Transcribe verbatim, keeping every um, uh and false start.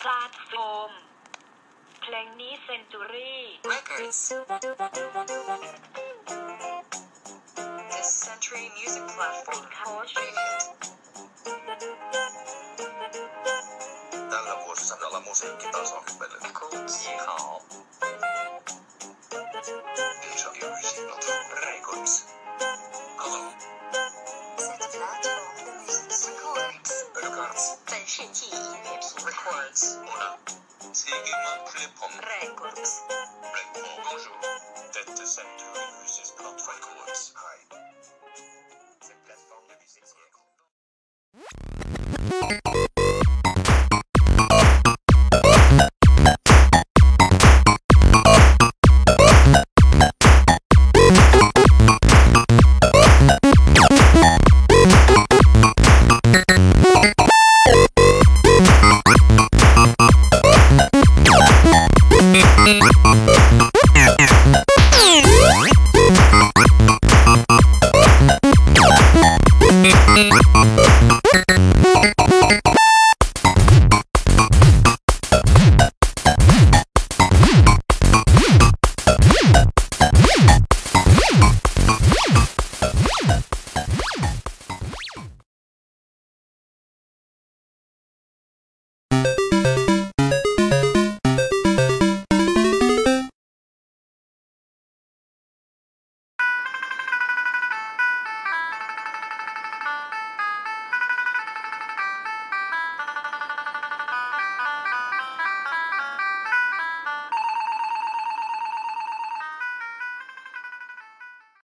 platform เพลงนี้ Century Records This Century Music Platform Coach Tällä vuosisadalla musiikkitaso hypellyt. 你好 Illusion Records. Hello. Cette plateforme de musique Records Records. 本世纪音乐平台 Records. Una. Sigma Platform. Records